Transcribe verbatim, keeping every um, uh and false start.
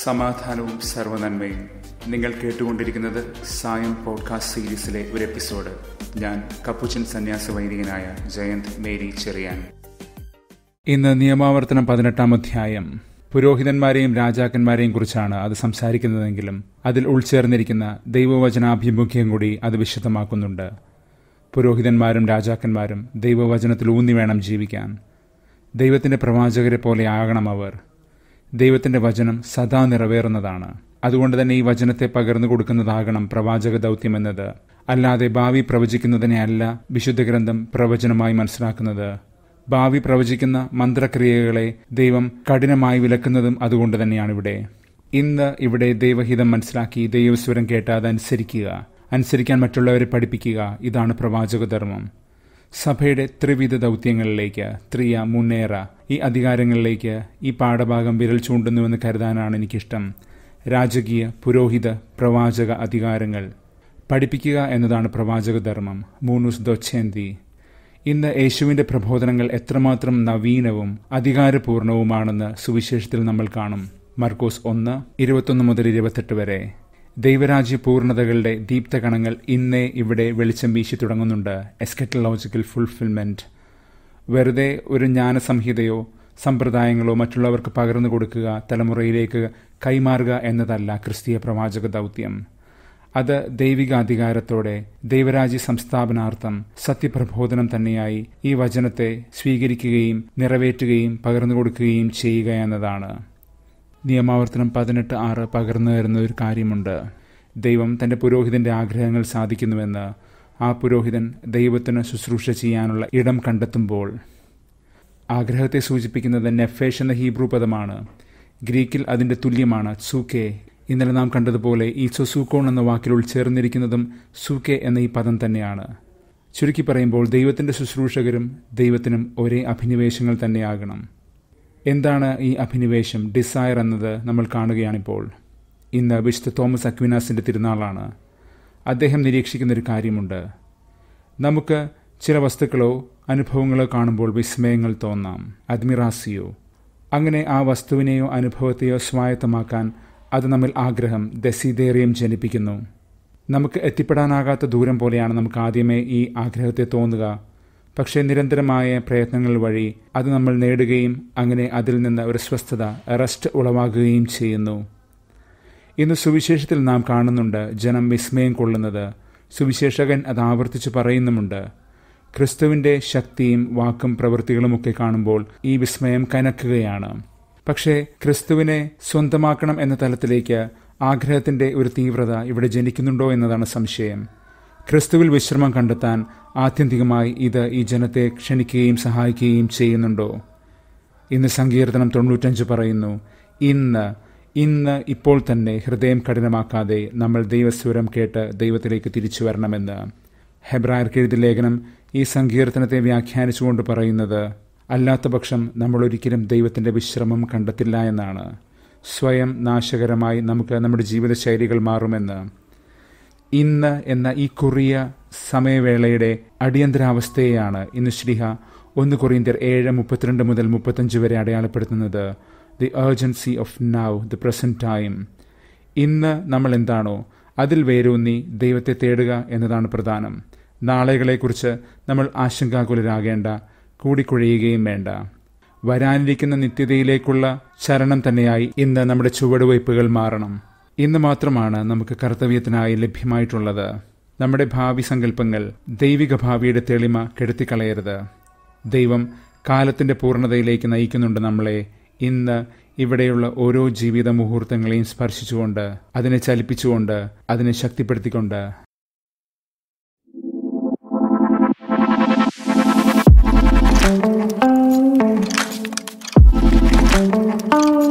സമാധാനവും സർവ്വനന്മയും. നിങ്ങൾ കേട്ടുകൊണ്ടിരിക്കുന്നത് സായം പോഡ്കാസ്റ്റ് സീരീസിലെ ഒരു എപ്പിസോഡ്. ഞാൻ കപ്പുച്ചൻ സന്യാസ വൈദികനായ ജയന്ത് മേരി ചെറിയാൻ. ഇന്ന് നിയമാവർത്തനം പതിനെട്ടാം അധ്യായം. പുരോഹിതന്മാരെയും രാജാക്കന്മാരെയും കുറിച്ചാണ് അത് സംസാരിക്കുന്നതെങ്കിലും അതിൽ ഉൾച്ചേർന്നിരിക്കുന്ന ദൈവവചനാഭിമുഖ്യം കൂടി അത് വിശദമാക്കുന്നുണ്ട്. പുരോഹിതന്മാരും രാജാക്കന്മാരും ദൈവവചനത്തിൽ ഊന്നി വേണം ജീവിക്കാൻ. ദൈവത്തിൻ്റെ പ്രവാചകരെ പോലെ ആകണം അവർ. ദൈവത്തിൻ്റെ വചനം സദാ നിറവേറുന്നതാണ്. അതുകൊണ്ട് തന്നെ ഈ വചനത്തെ പകർന്നു കൊടുക്കുന്നതാകണം പ്രവാചക ദൗത്യമെന്നത്. അല്ലാതെ ഭാവി പ്രവചിക്കുന്നതിനെ അല്ല വിശുദ്ധ ഗ്രന്ഥം പ്രവചനമായി മനസ്സിലാക്കുന്നത്. ഭാവി പ്രവചിക്കുന്ന മന്ത്രക്രിയകളെ ദൈവം കഠിനമായി വിലക്കുന്നതും അതുകൊണ്ട് തന്നെയാണിവിടെ. ഇന്ന് ഇവിടെ ദൈവഹിതം മനസ്സിലാക്കി ദൈവസ്വരം കേട്ട് അതനുസരിക്കുക, അനുസരിക്കാൻ മറ്റുള്ളവരെ പഠിപ്പിക്കുക. ഇതാണ് പ്രവാചക ധർമ്മം. സഭയുടെ ത്രിവിധ ദൗത്യങ്ങളിലേക്ക്, ത്രിയ മുന്നേറ, ഈ അധികാരങ്ങളിലേക്ക് ഈ പാഠഭാഗം വിരൽ ചൂണ്ടുന്നുവെന്ന് കരുതാനാണ് എനിക്കിഷ്ടം. രാജകീയ, പുരോഹിത, പ്രവാചക അധികാരങ്ങൾ പഠിപ്പിക്കുക എന്നതാണ് പ്രവാചക ധർമ്മം. മൂന്നുസ് ദൊച്ചേന്തി. ഇന്ന് യേശുവിൻ്റെ പ്രബോധനങ്ങൾ എത്രമാത്രം നവീനവും അധികാരപൂർണവുമാണെന്ന് സുവിശേഷത്തിൽ നമ്മൾ കാണും. മർക്കോസ് ഒന്ന് ഇരുപത്തൊന്ന് മുതൽ ഇരുപത്തെട്ട് വരെ. ദൈവരാജ്യ പൂർണ്ണതകളുടെ ദീപ്തകണങ്ങൾ ഇന്നേ ഇവിടെ വെളിച്ചം വീശി തുടങ്ങുന്നുണ്ട്. Eschatological fulfilment. വെറുതെ ഒരു ജ്ഞാനസംഹിതയോ സമ്പ്രദായങ്ങളോ മറ്റുള്ളവർക്ക് പകർന്നു കൊടുക്കുക, തലമുറയിലേക്ക് കൈമാറുക എന്നതല്ല ക്രിസ്തീയ പ്രവാചക ദൗത്യം. അത് ദൈവിക അധികാരത്തോടെ ദൈവരാജ്യ സംസ്ഥാപനാർത്ഥം സത്യപ്രബോധനം തന്നെയായി ഈ വചനത്തെ സ്വീകരിക്കുകയും നിറവേറ്റുകയും പകർന്നു കൊടുക്കുകയും ചെയ്യുക എന്നതാണ്. നിയമാവർത്തനം പതിനെട്ട് ആറ് പകർന്നു തരുന്ന ഒരു കാര്യമുണ്ട്. ദൈവം തൻ്റെ പുരോഹിതൻ്റെ ആഗ്രഹങ്ങൾ സാധിക്കുന്നുവെന്ന്. ആ പുരോഹിതൻ ദൈവത്തിന് ശുശ്രൂഷ ചെയ്യാനുള്ള ഇടം കണ്ടെത്തുമ്പോൾ. ആഗ്രഹത്തെ സൂചിപ്പിക്കുന്നത് നെഫേഷ് എന്ന ഹീബ്രു പദമാണ്. ഗ്രീക്കിൽ അതിൻ്റെ തുല്യമാണ് സൂക്കെ. ഇന്നലെ നാം കണ്ടതുപോലെ ഈ സൊസൂക്കോൺ എന്ന വാക്കിൽ ഉൾച്ചേർന്നിരിക്കുന്നതും സൂക്കെ എന്ന ഈ പദം തന്നെയാണ്. ചുരുക്കി പറയുമ്പോൾ ദൈവത്തിൻ്റെ ശുശ്രൂഷകരും ദൈവത്തിനും ഒരേ അഭിനിവേശങ്ങൾ തന്നെയാകണം. എന്താണ് ഈ അഭിനിവേശം, ഡിസയർ എന്നത് നമ്മൾ കാണുകയാണിപ്പോൾ. ഇന്ന് വിശുദ്ധ തോമസ് അക്വിനാസിൻ്റെ തിരുനാളാണ്. അദ്ദേഹം നിരീക്ഷിക്കുന്നൊരു കാര്യമുണ്ട്. നമുക്ക് ചില വസ്തുക്കളോ അനുഭവങ്ങളോ കാണുമ്പോൾ വിസ്മയങ്ങൾ തോന്നാം, അഡ്മിറാസിയോ. അങ്ങനെ ആ വസ്തുവിനെയോ അനുഭവത്തെയോ സ്വായത്തമാക്കാൻ അത് നമ്മിൽ ആഗ്രഹം, ദസിദേറിയം ജനിപ്പിക്കുന്നു. നമുക്ക് എത്തിപ്പെടാനാകാത്ത ദൂരം പോലെയാണ് നമുക്ക് ആദ്യമേ ഈ ആഗ്രഹത്തെ തോന്നുക. പക്ഷേ നിരന്തരമായ പ്രയത്നങ്ങൾ വഴി അത് നമ്മൾ നേടുകയും അങ്ങനെ അതിൽ നിന്ന് ഒരു സ്വസ്ഥത, റെസ്റ്റ് ഉളവാകുകയും ചെയ്യുന്നു. ഇന്ന് സുവിശേഷത്തിൽ നാം കാണുന്നുണ്ട് ജനം വിസ്മയം കൊള്ളുന്നത്. സുവിശേഷകൻ അത് ആവർത്തിച്ച് പറയുന്നുമുണ്ട്. ക്രിസ്തുവിൻ്റെ ശക്തിയും വാക്കും പ്രവൃത്തികളുമൊക്കെ കാണുമ്പോൾ ഈ വിസ്മയം കനക്കുകയാണ്. പക്ഷേ ക്രിസ്തുവിനെ സ്വന്തമാക്കണം എന്ന തലത്തിലേക്ക് ആഗ്രഹത്തിൻ്റെ ഒരു തീവ്രത ഇവിടെ ജനിക്കുന്നുണ്ടോ എന്നതാണ് സംശയം. ക്രിസ്തുവിൽ വിശ്രമം കണ്ടെത്താൻ ആത്യന്തികമായി ഇത് ഈ ജനത്തെ ക്ഷണിക്കുകയും സഹായിക്കുകയും ചെയ്യുന്നുണ്ടോ? ഇന്ന് സങ്കീർത്തനം തൊണ്ണൂറ്റഞ്ച് പറയുന്നു, ഇന്ന് ഇന്ന് ഇപ്പോൾ തന്നെ ഹൃദയം കഠിനമാക്കാതെ നമ്മൾ ദൈവസ്വരം കേട്ട് ദൈവത്തിലേക്ക് തിരിച്ചു വരണമെന്ന്. ഹെബ്രായർക്ക് എഴുതിയ ലേഖനം ഈ സങ്കീർത്തനത്തെ വ്യാഖ്യാനിച്ചുകൊണ്ട് പറയുന്നത്, അല്ലാത്ത പക്ഷം നമ്മൾ ഒരിക്കലും ദൈവത്തിൻ്റെ വിശ്രമം കണ്ടെത്തില്ല എന്നാണ്. സ്വയം നാശകരമായി നമുക്ക് നമ്മുടെ ജീവിതശൈലികൾ മാറുമെന്ന്. ഇന്ന് എന്ന ഈ കുറിയ സമയവേളയുടെ അടിയന്തരാവസ്ഥയെയാണ് ഇന്ന് ശ്ലീഹ ഒന്ന് കൊറിന്ത്യർ ഏഴ് മുപ്പത്തിരണ്ട് മുതൽ മുപ്പത്തഞ്ച് വരെ അടയാളപ്പെടുത്തുന്നത്. The urgency of now, the present time. ഇന്ന് നമ്മൾ എന്താണോ അതിൽ വേരൂന്നി ദൈവത്തെ തേടുക എന്നതാണ് പ്രധാനം. നാളെകളെക്കുറിച്ച് നമ്മൾ ആശങ്കാകുലരാകേണ്ട, കൂടിക്കുഴയുകയും വേണ്ട. വരാനിരിക്കുന്ന നിത്യതയിലേക്കുള്ള ചരണം തന്നെയായി ഇന്ന് നമ്മുടെ ചുവടുവയ്പ്പുകൾ മാറണം. ഇന്ന് മാത്രമാണ് നമുക്ക് കർത്തവ്യത്തിനായി ലഭ്യമായിട്ടുള്ളത്. നമ്മുടെ ഭാവി സങ്കല്പങ്ങൾ ദൈവിക ഭാവിയുടെ തെളിമ കെടുത്തിക്കളയരുത്. ദൈവം കാലത്തിൻ്റെ പൂർണ്ണതയിലേക്ക് നയിക്കുന്നുണ്ട് നമ്മളെ. ഇന്ന് ഇവിടെയുള്ള ഓരോ ജീവിത മുഹൂർത്തങ്ങളെയും സ്പർശിച്ചുകൊണ്ട്, അതിനെ ചലിപ്പിച്ചുകൊണ്ട്, അതിനെ ശക്തിപ്പെടുത്തിക്കൊണ്ട്. Thank you.